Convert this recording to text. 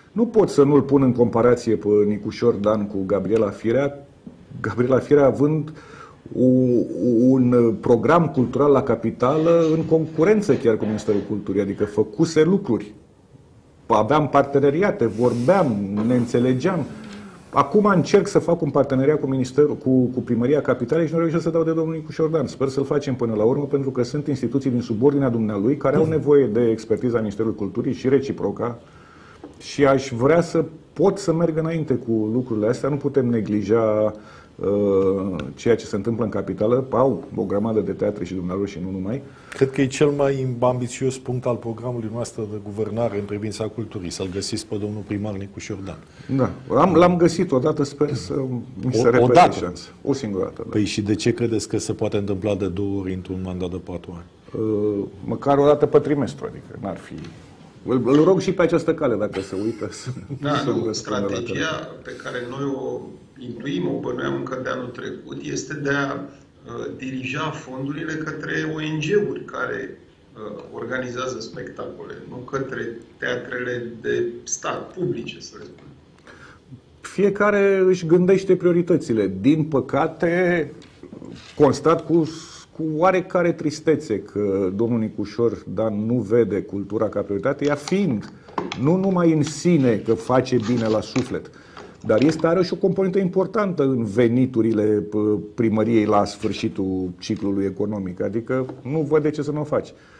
Nu pot să nu-l pun în comparație pe Nicușor Dan cu Gabriela Firea. Gabriela Firea având un program cultural la capitală în concurență chiar cu Ministerul Culturii, adică făcuse lucruri. Aveam parteneriate, vorbeam, ne înțelegeam. Acum încerc să fac un parteneriat cu Ministerul, cu Primăria Capitalei și nu reușesc să dau de domnul Nicușor Dan. Sper să-l facem până la urmă, pentru că sunt instituții din subordinea dumnealui care au nevoie de expertiza Ministerului Culturii și reciproca. Și aș vrea să pot să merg înainte cu lucrurile astea. Nu putem neglija ceea ce se întâmplă în capitală. Au o grămadă de teatre și dumnealui și nu numai. Cred că e cel mai ambițios punct al programului noastră de guvernare în privința culturii. Să-l găsiți pe domnul primar Nicușor Dan. Da, l-am găsit odată, sper să mi se repete șansă. O singură dată. Da. Păi și de ce credeți că se poate întâmpla de 2 ori într-un mandat de 4 ani? Măcar o dată pe trimestru, adică n-ar fi... Îl rog și pe această cale, dacă se uită. Strategia pe care noi o intuim, o bănuiam încă de anul trecut, este de a dirija fondurile către ONG-uri care organizează spectacole, nu către teatrele de stat, publice, să le spunem. Fiecare își gândește prioritățile. Din păcate, constat cu oarecare tristețe că domnul Nicușor Dan nu vede cultura ca prioritate, ea fiind nu numai în sine că face bine la suflet, dar are și o componentă importantă în veniturile primăriei la sfârșitul ciclului economic. Adică nu văd de ce să nu o faci.